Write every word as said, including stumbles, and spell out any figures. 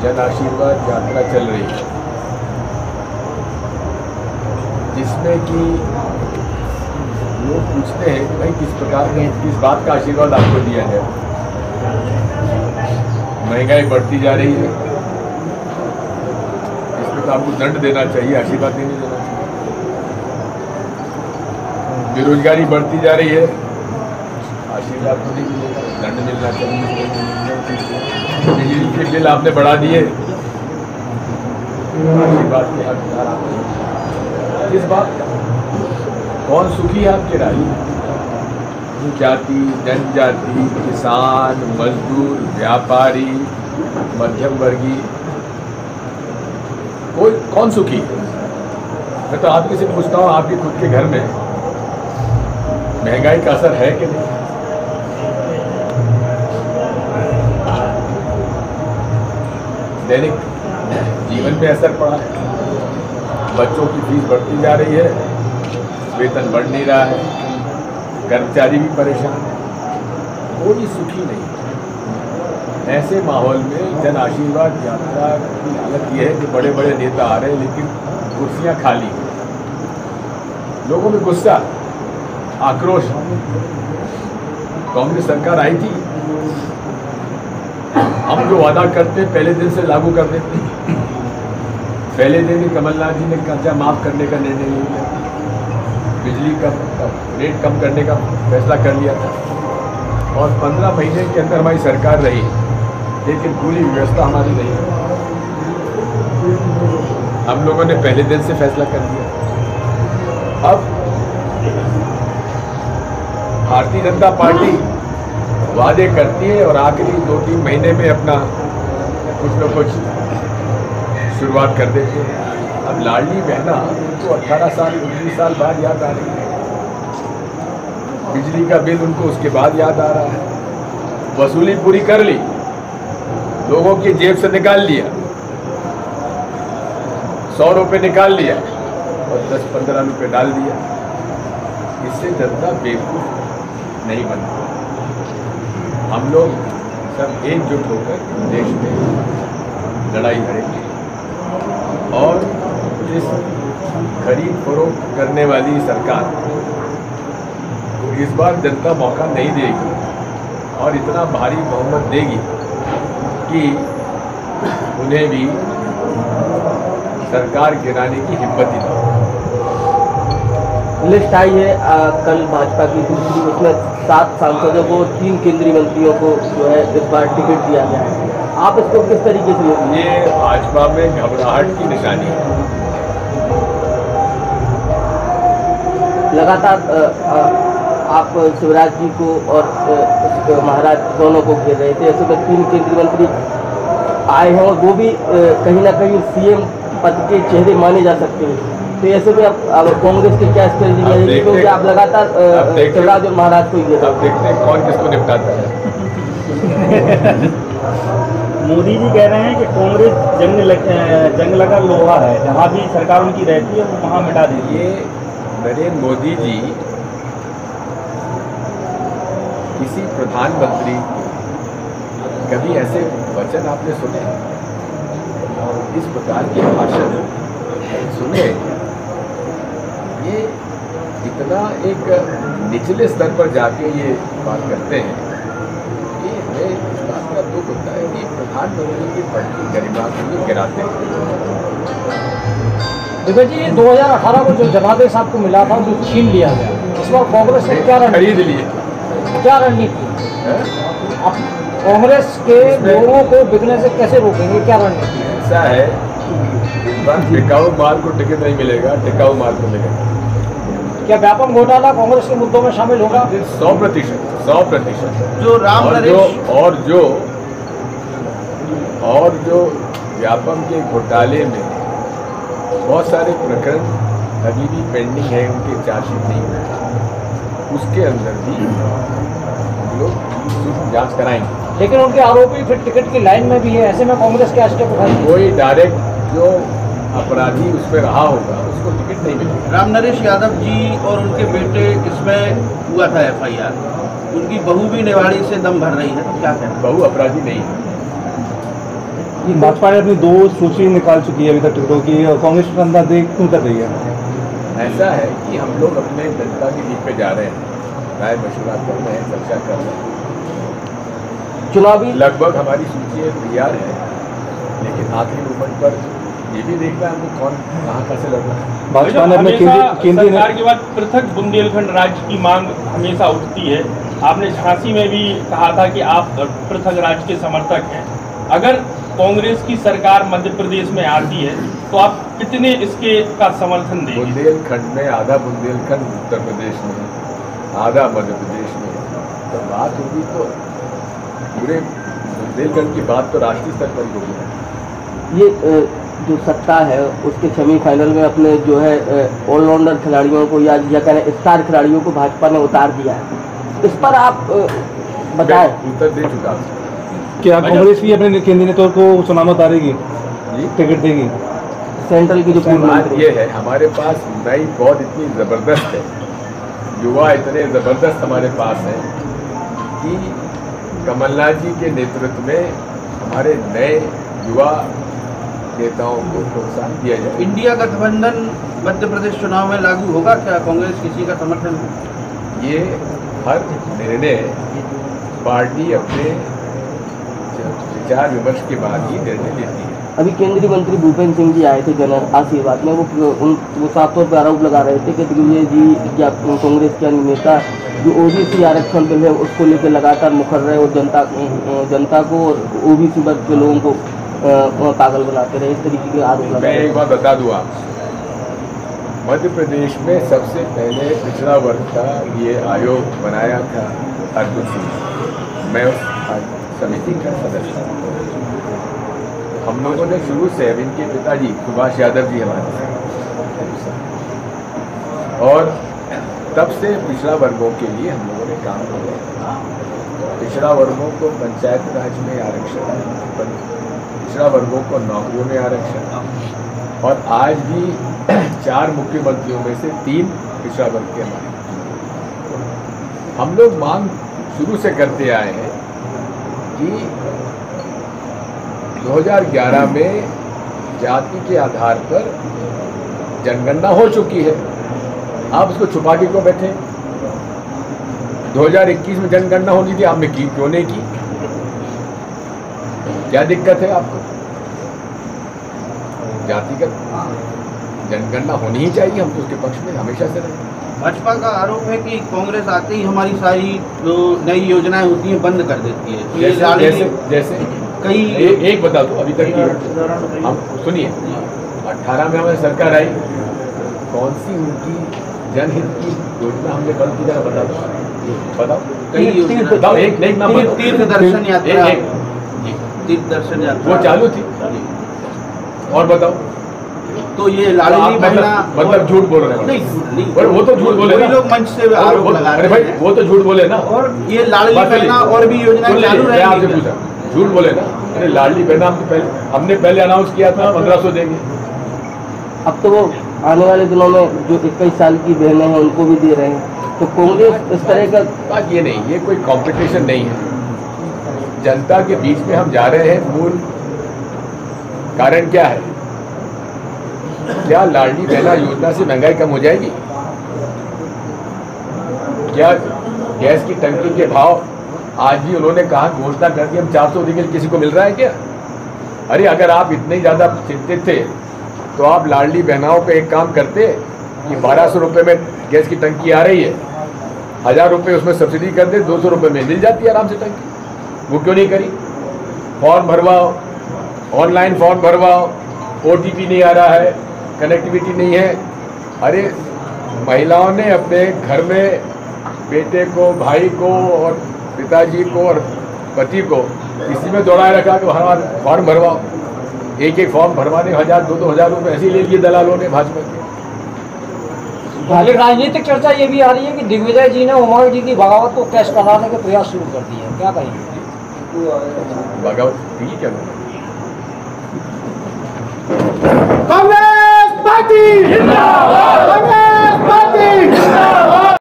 जन आशीर्वाद यात्रा चल रही है, जिसमें कि लोग पूछते हैं कि भाई किस प्रकार का किस बात का आशीर्वाद आपको दिया जाए। महंगाई बढ़ती जा रही है, इसमें तो आपको दंड देना चाहिए, आशीर्वाद नहीं देना चाहिए। बेरोजगारी बढ़ती जा रही है, आशीर्वाद तो नहीं मिलेगा, दंड मिलना चाहिए। बिजली के बिल आपने बढ़ा दिए, आशीर्वाद के हकदार आप नहीं। किस बात का? कौन सुखी है आपके राज्य? जाति, जनजाति, किसान, मजदूर, व्यापारी, मध्यम वर्गीय, कोई कौन सुखी है? मैं तो आपके से पूछता हूँ, आपके खुद के घर में महंगाई का असर है कि नहीं? दैनिक जीवन में असर पड़ा है। बच्चों की फीस बढ़ती जा रही है, वेतन बढ़ नहीं रहा है, कर्मचारी भी परेशान है, कोई सुखी नहीं। ऐसे माहौल में जन आशीर्वाद यात्रा की हालत यह है कि बड़े बड़े नेता आ रहे हैं लेकिन कुर्सियां खाली हैं। लोगों में गुस्सा, आक्रोश। कांग्रेस सरकार आई थी, हम जो वादा करते पहले दिन से लागू कर देते। पहले दिन कमलनाथ जी ने कर्जा माफ करने का निर्णय लिया, बिजली का रेट कम करने का फैसला कर लिया था, और पंद्रह महीने के अंदर हमारी सरकार रही, लेकिन पूरी व्यवस्था हमारी नहीं। हम लोगों ने पहले दिन से फैसला कर लिया। अब भारतीय जनता पार्टी वादे करती है और आखिरी दो तीन महीने में अपना कुछ न कुछ शुरुआत कर देते हैं। अब लाडली बहना तो अठारह साल उन्नीस साल बाद याद आ रही है, बिजली का बिल उनको उसके बाद याद आ रहा है। वसूली पूरी कर ली, लोगों की जेब से निकाल लिया, सौ रुपये निकाल लिया और दस पंद्रह रुपये डाल दिया। इससे जनता बेवकूफ नहीं बनती। हम लोग सब एकजुट होकर देश में लड़ाई लड़ेंगे और इस खरीद फरोख्त करने वाली सरकार को इस बार जनता मौका नहीं देगी और इतना भारी बहुमत देगी कि उन्हें भी सरकार गिराने की हिम्मत ही नहीं। लिस्ट आई है आ, कल भाजपा की दूसरी, उसमें सात सांसदों को, तीन केंद्रीय मंत्रियों को जो है इस बार टिकट दिया गया है। आप इसको किस तरीके से लेंगे? ये भाजपा में घबराहट की निशानी है। लगातार आ, आ, आप शिवराज जी को और आ, महाराज दोनों को घेर रहे थे, ऐसे में तीन केंद्रीय मंत्री आए हैं और वो भी आ, कहीं ना कहीं सीएम पद के चेहरे माने जा सकते हैं। तो ऐसे में अब कांग्रेस की क्या स्ट्रेटजी रहेगी, क्योंकि आप लगातार शिवराज और महाराज को ही अब देखते हैं कौन किसको निपटाता है। मोदी जी कह रहे हैं कि कांग्रेस जंग लग, जंग लगा लोहा है, जहाँ भी सरकार उनकी रहती है वो वहाँ मिटा देती है। ये नरेंद्र मोदी जी किसी प्रधानमंत्री कभी ऐसे वचन आपने सुने? इस प्रकार के भाषण सुने? ये इतना एक निचले स्तर पर जाके ये बात करते हैं कि हमें इस बात का दुख होता है कि प्रधानमंत्री की पद की गरिमा को गिराते हैं। दिग्गज जी, दो हज़ार अठारह को जो जनादेश आपको मिला था जो छीन लिया गया, इस बार कांग्रेस ने क्या खरीद लिए, क्या रणनीति? आप कांग्रेस के लोगों को बिकने से कैसे रोकेंगे, क्या रणनीति? ऐसा है, इस बार टिकाऊ माल को टिकट नहीं मिलेगा, टिकाऊ माल को मिलेगा। क्या व्यापम घोटाला कांग्रेस के मुद्दों में शामिल होगा? सौ प्रतिशत सौ प्रतिशत जो राम और जो और जो और जो व्यापम के घोटाले में बहुत सारे प्रकरण अभी भी पेंडिंग है, उनके चार्जशीट नहीं हुए, उसके अंदर भी हम लोग जांच कराएंगे। लेकिन उनके आरोपी फिर टिकट की लाइन में भी है, ऐसे में कांग्रेस क्या स्टेप उठाएगी? कोई डायरेक्ट जो अपराधी उस पर रहा होगा उसको टिकट नहीं मिलेगी। राम नरेश यादव जी और उनके बेटे इसमें हुआ था एफ आई आर, उनकी बहू भी निवाड़ी से दम भर रही है, तो क्या कहना? बहू अपराधी नहीं है, भाजपा ने अपनी दो सूची निकाल चुकी है अभी तक टिकटों की, कांग्रेस कंधा देख क्यों कर रही है? ऐसा है कि हम लोग अपने जनता के बीच पे जा रहे हैं, राय मशवरा कर रहे हैं, चर्चा कर रहे हैं। चुनावी लगभग हमारी सूची तैयार है, लेकिन आखिरी मोमेंट पर ये भी देखना है हमको कौन कहाँ कैसे लड़ना है। भाजपा ने अपने हमेशा केंद्रीय सरकार के बाद पृथक बुंदेलखंड राज्य की मांग हमेशा उठती है। आपने झांसी में भी कहा था कि आप पृथक राज्य के समर्थक हैं। अगर कांग्रेस की सरकार मध्य प्रदेश में आती है तो आप कितने इसके का समर्थन देंगे? बुंदेलखंड में आधा बुंदेलखंड उत्तर प्रदेश में, आधा मध्य प्रदेश में, तो बात होगी तो पूरे बुंदेलखंड की बात तो राष्ट्रीय स्तर पर होगी। ये अ, जो सत्ता है उसके सेमीफाइनल में अपने जो है ऑलराउंडर खिलाड़ियों को या या कहें स्टार खिलाड़ियों को भाजपा ने उतार दिया है, इस पर आप अ, बताएं। उत्तर दे चुका हूं। क्या कांग्रेस भी अपने केंद्रीय नेताओं को चुनाव में उतारेगी, जी टिकट देगी? सेंट्रल की जो पूर्व बात मंत्री ये है, हमारे पास नई बहुत इतनी ज़बरदस्त है, युवा इतने ज़बरदस्त हमारे पास है कि कमलनाथ जी के नेतृत्व में हमारे नए युवा नेताओं को प्रोत्साहन दिया जाए। इंडिया गठबंधन मध्य प्रदेश चुनाव में लागू होगा क्या? कांग्रेस किसी का समर्थन? ये हर निर्णय पार्टी अपने विचार विमर्श के बाद ही निर्णय लेती है। अभी केंद्रीय मंत्री भूपेंद्र सिंह जी आए थे जन आशीर्वाद में, वो उन वो साफ तौर पर आरोप लगा रहे थे कि दिग्विजय जी या कांग्रेस के अन्य नेता जो ओबीसी आरक्षण बिल है उसको लेकर लगातार मुखर रहे और जनता जनता को और ओबीसी वर्ग के लोगों को पागल बनाते रहे, इस तरीके के आरोप लगा मैं रहे एक बात बता दूँ आप, मध्य प्रदेश में सबसे पहले पिछड़ा वर्ग का ये आयोग बनाया था अर्जुन सिंह, मैं उस समिति का सदस्य हूँ। हम लोगों ने शुरू से, अब इनके पिताजी सुभाष यादव जी हमारे साथ, और तब से पिछड़ा वर्गों के लिए हम लोगों ने काम किया। पिछड़ा वर्गों को पंचायत राज में आरक्षण, पिछड़ा वर्गों को नौकरियों में आरक्षण, और आज भी चार मुख्यमंत्रियों में से तीन पिछड़ा वर्ग के हमारे। हम लोग मांग शुरू से करते आए हैं कि दो हज़ार ग्यारह में जाति के आधार पर जनगणना हो चुकी है, आप उसको छुपा के क्यों बैठे? दो हज़ार इक्कीस में जनगणना होनी थी, आपने की क्यों नहीं की? क्या दिक्कत है आपको? जातिगत जनगणना होनी ही चाहिए, हम तो उसके पक्ष में हमेशा से रहे। भाजपा का आरोप है कि कांग्रेस आते ही हमारी सारी जो नई योजनाएं होती हैं बंद कर देती है। तो ये जैसे लालू जैसे जी जैसे कई ए, एक बता दो अभी तक की, हम सुनिए, अट्ठारह में हमारी सरकार आई, कौन सी उनकी जनहित की योजना हमने बंद की, जरा बता दो, बताओ कई योजना बताओ, एक एक नाम बताओ। तीर्थ दर्शन यात्रा, एक- एक- तीर्थ दर्शन यात्रा वो चालू थी, और बताओ। तो ये तो लालू आप जी बहना मतलब मतलब झूठ बोल रहे हैं? नहीं नहीं, पर वो तो झूठ बोले वही ना। लोग मंच से और आरोप वो- लगा अरे रहे भाई हैं। वो तो झूठ बोले ना। और ये लाडली बात बहना चलिए। और भी योजनाएं सुन चालू लीजिए, मैं आपसे रहेंगी। पूछा, झूठ बोले ना? अरे लाडली बहना हम तो पहले हमने पहले अनाउंस किया था पंद्रह सौ देंगे। अब तो वो आने वाले दिनों में जो इक्कीस साल की बहनें हैं उनको भी दे रहे हैं, तो कांग्रेस इस तरह का बात ये नहीं, ये कोई कंपटीशन नहीं है। जनता के बीच में हम जा रहे हैं, मूल कारण क्या है? क्या लाडली बहना योजना से महंगाई कम हो जाएगी? क्या गैस की टंकी के भाव आज भी उन्होंने कहा, घोषणा कर दी हम चार सौ देंगे, किसी को मिल रहा है क्या? अरे अगर आप इतने ज़्यादा चिंतित थे तो आप लाडली बहनाओं पे एक काम करते कि बारह सौ रुपये में गैस की टंकी आ रही है, हज़ार रुपये उसमें सब्सिडी कर दे, दो सौ रुपये में मिल जाती है आराम से टंकी। वो क्यों नहीं करी? फॉर्म भरवाओ, ऑनलाइन फॉर्म भरवाओ, ओ टी पी नहीं आ रहा है, कनेक्टिविटी नहीं है। अरे महिलाओं ने अपने घर में बेटे को, भाई को और पिताजी को और पति को इसी में दौड़ाए रखा कि हमारा फॉर्म भरवाओ। एक एक फॉर्म भरवाने हजार दो दो हजार रुपये ऐसे ही ले लिए दलालों ने भाजपा के। एक राजनीतिक चर्चा ये भी आ रही है कि दिग्विजय जी ने उमर जी की बगावत को कैश कराने के प्रयास शुरू कर दिए हैं, क्या कहेंगे? बगावत की क्या? कांग्रेस पार्टी जिंदाबाद।